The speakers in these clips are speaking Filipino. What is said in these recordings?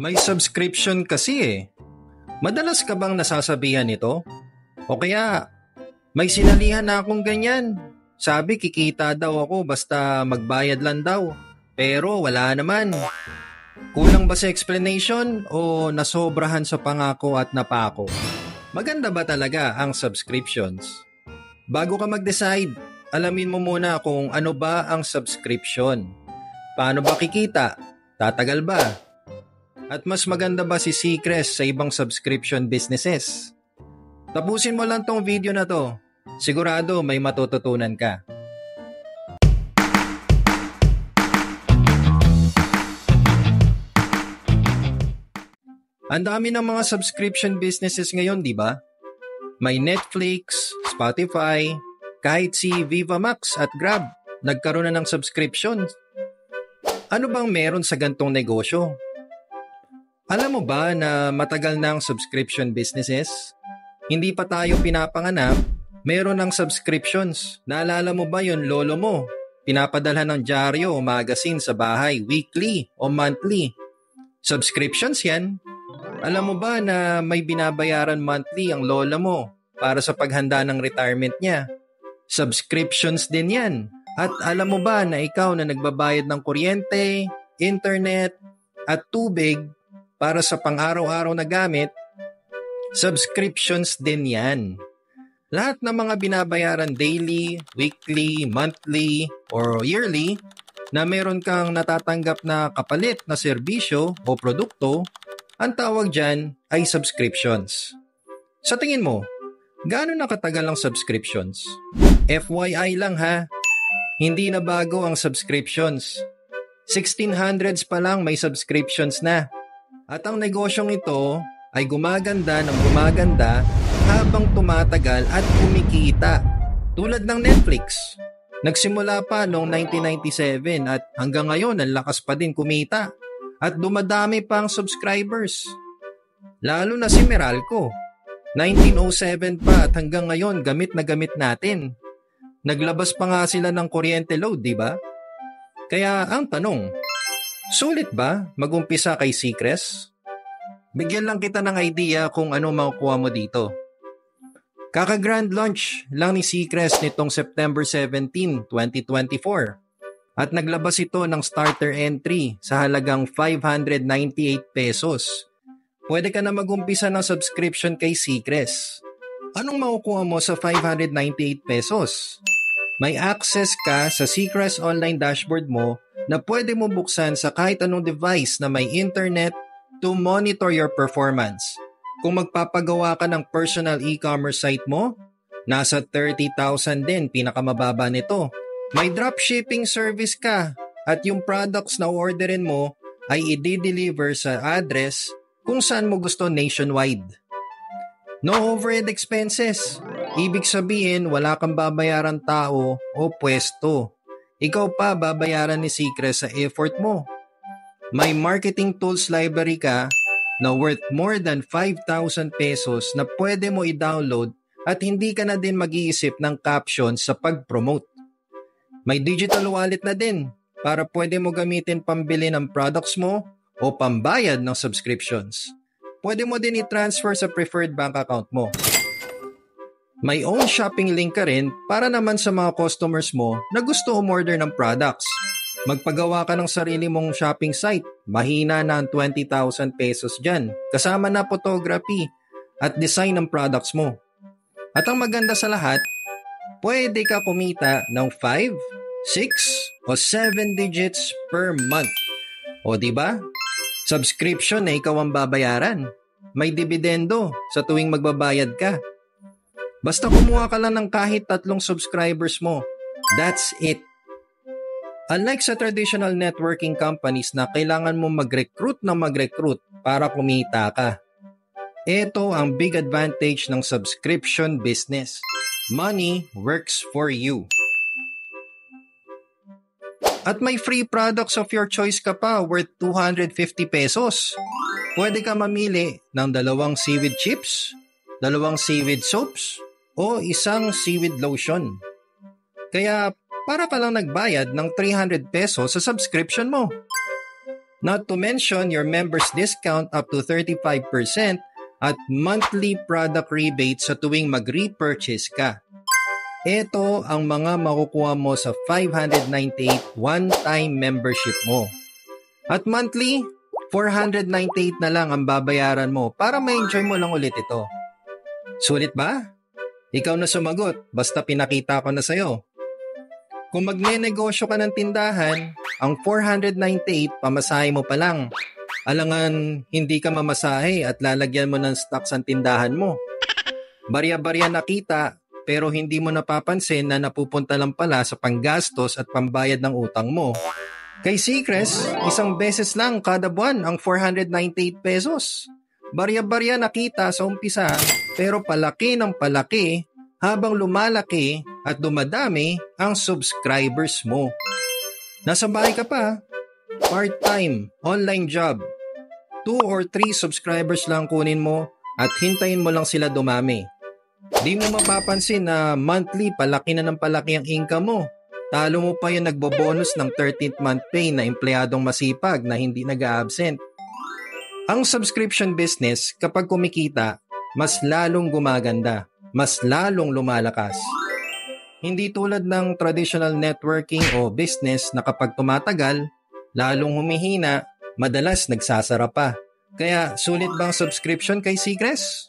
May subscription kasi eh. Madalas ka bang nasasabihan ito? O kaya, may sinalihan na akong ganyan. Sabi kikita daw ako basta magbayad lang daw. Pero wala naman. Kulang ba sa explanation o nasobrahan sa pangako at napako? Maganda ba talaga ang subscriptions? Bago ka mag-decide, alamin mo muna kung ano ba ang subscription. Paano ba kikita? Tatagal ba? At mas maganda ba si Seacrest sa ibang subscription businesses? Tapusin mo lang tong video na to. Sigurado may matututunan ka. Ang dami ng mga subscription businesses ngayon, di ba? May Netflix, Spotify, kahit si Viva Max at Grab, nagkaroon na ng subscription. Ano bang meron sa gantong negosyo? Alam mo ba na matagal na ang subscription businesses? Hindi pa tayo pinapanganak, meron ng subscriptions. Naalala mo ba yon lolo mo? Pinapadala ng dyaryo o magazine sa bahay, weekly o monthly. Subscriptions yan. Alam mo ba na may binabayaran monthly ang lola mo para sa paghanda ng retirement niya? Subscriptions din yan. At alam mo ba na ikaw na nagbabayad ng kuryente, internet, at tubig para sa pang-araw-araw na gamit, subscriptions din yan. Lahat ng mga binabayaran daily, weekly, monthly, or yearly na meron kang natatanggap na kapalit na serbisyo o produkto, ang tawag dyan ay subscriptions. Sa tingin mo, gaano na katagal ang subscriptions? FYI lang ha, hindi na bago ang subscriptions. 1600s pa lang may subscriptions na. At ang negosyong ito ay gumaganda ng gumaganda habang tumatagal at kumikita. Tulad ng Netflix. Nagsimula pa noong 1997 at hanggang ngayon ang lakas pa din kumita. At dumadami pa ang subscribers. Lalo na si Meralco. 1907 pa at hanggang ngayon gamit na gamit natin. Naglabas pa nga sila ng kuryente load, di ba? Kaya ang tanong, sulit ba mag-umpisa kay Seacrest? Bigyan lang kita ng idea kung ano makukuha mo dito. Kaka-grand launch lang ni Seacrest nitong September 17, 2024. At naglabas ito ng starter entry sa halagang 598 pesos. Pwede ka na mag-umpisa ng subscription kay Seacrest. Anong makukuha mo sa 598 pesos? May access ka sa Seacrest online dashboard mo na pwede mo buksan sa kahit anong device na may internet to monitor your performance. Kung magpapagawa ka ng personal e-commerce site mo, nasa 30,000 din pinakamababa nito. May dropshipping service ka at yung products na orderin mo ay i-deliver sa address kung saan mo gusto nationwide. No overhead expenses. Ibig sabihin wala kang babayaran tao o pwesto. Ikaw pa babayaran ni Seacrest sa effort mo. May marketing tools library ka na worth more than 5,000 pesos na pwede mo i-download at hindi ka na din mag-iisip ng captions sa pag-promote. May digital wallet na din para pwede mo gamitin pambili ng products mo o pambayad ng subscriptions. Pwede mo din i-transfer sa preferred bank account mo. May own shopping link ka rin para naman sa mga customers mo na gusto umorder ng products. Magpagawa ka ng sarili mong shopping site. Mahina na ang 20,000 pesos dyan. Kasama na photography at design ng products mo. At ang maganda sa lahat, pwede ka kumita ng 5, 6, o 7 digits per month. O diba? Subscription na ikaw ang babayaran. May dividendo sa tuwing magbabayad ka. Basta kumuha ka lang ng kahit 3 subscribers mo. That's it. Unlike sa traditional networking companies na kailangan mo mag-recruit para kumita ka. Ito ang big advantage ng subscription business. Money works for you. At may free products of your choice ka pa worth 250 pesos. Pwede ka mamili ng 2 seaweed chips, 2 seaweed soaps, o 1 seaweed lotion. Kaya para ka lang nagbayad ng 300 pesos sa subscription mo. Not to mention your members discount up to 35% at monthly product rebate sa tuwing mag-repurchase ka. Ito ang mga makukuha mo sa 598 one-time membership mo. At monthly, 498 na lang ang babayaran mo para ma-enjoy mo lang ulit ito. Sulit ba? Ikaw na sumagot, basta pinakita ko na sa'yo. Kung magne-negosyo ka ng tindahan, ang 498 pamasahe mo pa lang. Alangan hindi ka mamasahe at lalagyan mo ng stocks ang tindahan mo. Barya-barya nakita pero hindi mo napapansin na napupunta lang pala sa panggastos at pambayad ng utang mo. Kay Seacrest, isang beses lang kada buwan ang 498 pesos. Barya-barya nakita sa umpisa pero palaki ng palaki habang lumalaki at dumadami ang subscribers mo. Nasa bahay ka pa, part-time, online job. 2 or 3 subscribers lang kunin mo at hintayin mo lang sila dumami. Di mo mapapansin na monthly palaki na ng palaki ang income mo. Talo mo pa yung nagbobonus ng 13th month pay na empleyadong masipag na hindi nag-a-absent. Ang subscription business kapag kumikita, mas lalong gumaganda, mas lalong lumalakas. Hindi tulad ng traditional networking o business na kapag tumatagal, lalong humihina, madalas nagsasara pa. Kaya sulit bang subscription kay Seacrest?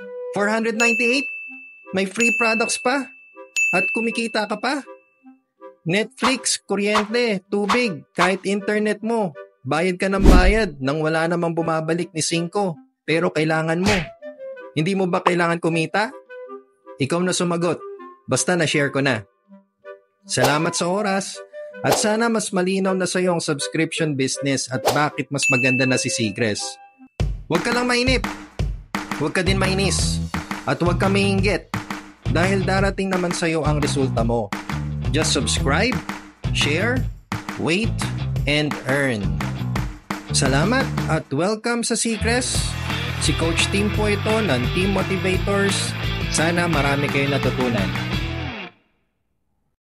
498? May free products pa? At kumikita ka pa? Netflix, kuryente, tubig, kahit internet mo. Bayad ka ng bayad nang wala namang bumabalik ni 5, pero kailangan mo. Hindi mo ba kailangan kumita? Ikaw na sumagot. Basta na-share ko na. Salamat sa oras at sana mas malinaw na sa iyo ang subscription business at bakit mas maganda na si Seacrest. Huwag ka lang mainip. Huwag ka din mainis. At huwag ka mainggit dahil darating naman sa iyo ang resulta mo. Just subscribe, share, wait, and earn. Salamat at welcome sa Seacrest. Si Coach Tim po ito ng Team Motivators. Sana marami kayo natutunan.